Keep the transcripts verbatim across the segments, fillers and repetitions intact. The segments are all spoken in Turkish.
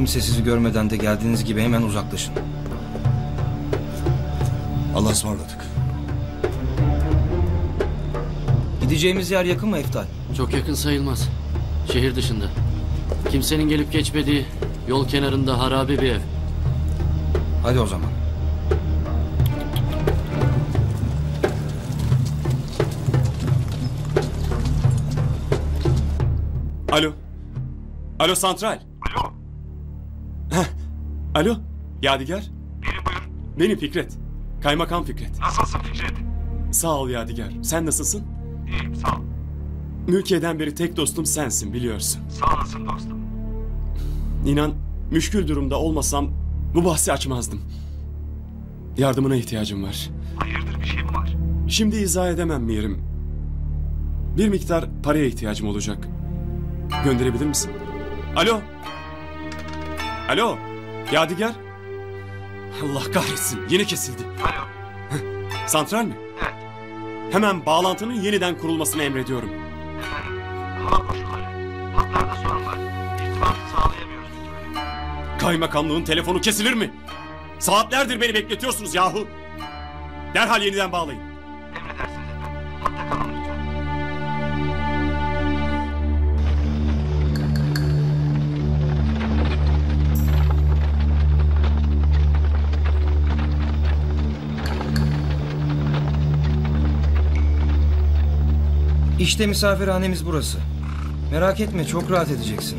Kimse sizi görmeden de geldiğiniz gibi hemen uzaklaşın. Allah'a ısmarladık. Gideceğimiz yer yakın mı Eftal? Çok yakın sayılmaz. Şehir dışında. Kimsenin gelip geçmediği, yol kenarında harabe bir ev. Hadi o zaman. Alo. Alo santral. Alo. Heh. Alo. Yadigar. Benim buyurun. Benim Fikret. Kaymakam Fikret. Nasılsın Fikret? Sağ ol Yadigar. Sen nasılsın? İyiyim sağ ol. Mülkiye'den beri tek dostum sensin biliyorsun. Sağ olasın dostum. İnan müşkül durumda olmasam bu bahsi açmazdım. Yardımına ihtiyacım var. Hayırdır bir şey mi var? Şimdi izah edemem Mirim. Bir miktar paraya ihtiyacım olacak. Gönderebilir misin? Alo. Alo. Yadigar. Allah kahretsin. Yine kesildi. Alo. Santral mi? Evet. Hemen bağlantının yeniden kurulmasını emrediyorum. Efendim hava koşulları. Hatlarda sorun var. İrtibatı sağlayamıyoruz lütfen. Kaymakamlığın telefonu kesilir mi? Saatlerdir beni bekletiyorsunuz yahu. Derhal yeniden bağlayın. Emredersiniz efendim. Hatta kalın lütfen. İşte misafirhanemiz burası. Merak etme, çok rahat edeceksin.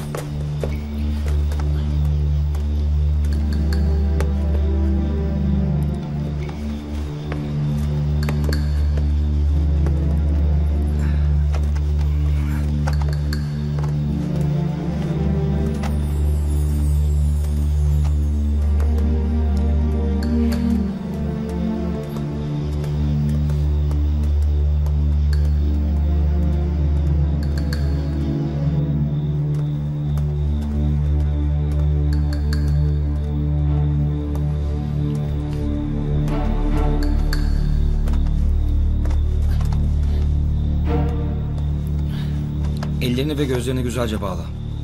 Ellerini ve gözlerini güzelce bağla.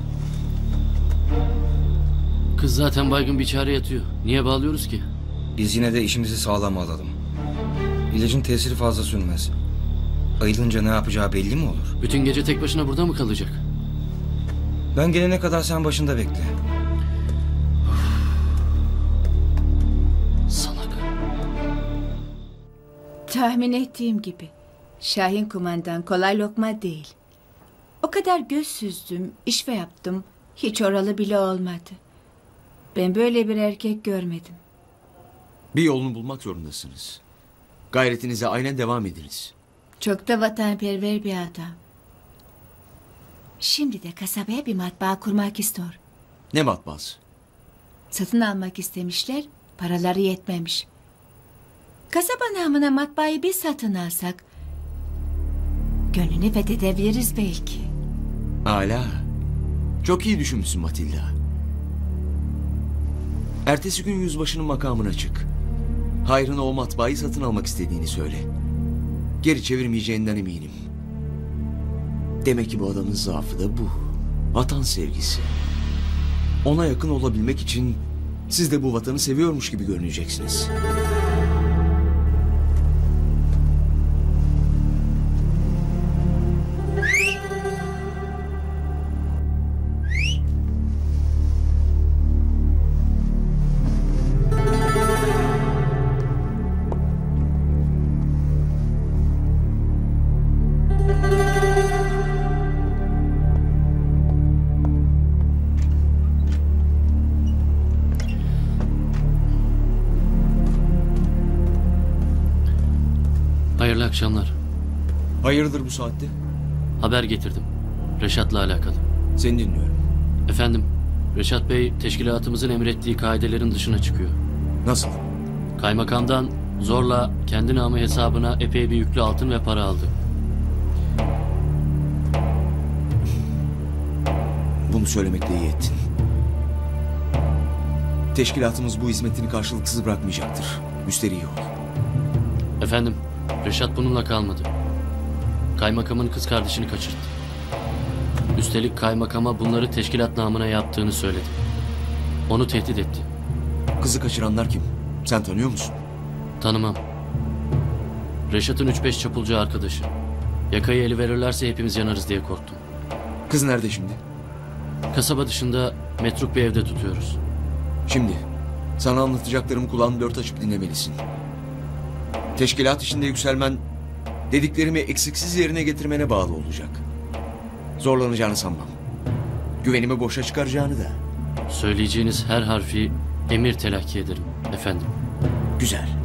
Kız zaten baygın bir çare yatıyor. Niye bağlıyoruz ki? Biz yine de işimizi sağlam alalım. İlacın tesiri fazla sürmez. Ayılınca ne yapacağı belli mi olur? Bütün gece tek başına burada mı kalacak? Ben gelene kadar sen başında bekle. Salak. Tahmin ettiğim gibi. Şahin kumandan kolay lokma değil. O kadar göz süzdüm, işve yaptım. Hiç oralı bile olmadı. Ben böyle bir erkek görmedim. Bir yolunu bulmak zorundasınız. Gayretinize aynen devam ediniz. Çok da vatanperver bir adam. Şimdi de kasabaya bir matbaa kurmak istiyor. Ne matbaası? Satın almak istemişler, paraları yetmemiş. Kasaba namına matbaayı bir satın alsak, gönlünü fethedebiliriz belki. Âlâ. Çok iyi düşünmüşsün Matilda. Ertesi gün yüzbaşının makamına çık. Hayrına o matbaayı satın almak istediğini söyle. Geri çevirmeyeceğinden eminim. Demek ki bu adamın zaafı da bu. Vatan sevgisi. Ona yakın olabilmek için siz de bu vatanı seviyormuş gibi görüneceksiniz. Hayırlı akşamlar. Hayırdır bu saatte? Haber getirdim. Reşat'la alakalı. Seni dinliyorum. Efendim, Reşat Bey teşkilatımızın emrettiği kaidelerin dışına çıkıyor. Nasıl? Kaymakamdan zorla kendi namı hesabına epey bir yüklü altın ve para aldı. Bunu söylemekle iyi ettin. Teşkilatımız bu hizmetini karşılıksız bırakmayacaktır. Müşteri iyi ol. Efendim, Reşat bununla kalmadı. Kaymakamın kız kardeşini kaçırdı. Üstelik kaymakama bunları teşkilat namına yaptığını söyledi. Onu tehdit etti. Kızı kaçıranlar kim? Sen tanıyor musun? Tanımam. Reşat'ın üç beş çapulcu arkadaşı. Yakayı eli verirlerse hepimiz yanarız diye korktum. Kız nerede şimdi? Kasaba dışında metruk bir evde tutuyoruz. Şimdi sana anlatacaklarımı kulağını dört açıp dinlemelisin. Teşkilat işinde yükselmen dediklerimi eksiksiz yerine getirmene bağlı olacak. Zorlanacağını sanmam. Güvenimi boşa çıkaracağını da. Söyleyeceğiniz her harfi emir telakki ederim efendim. Güzel.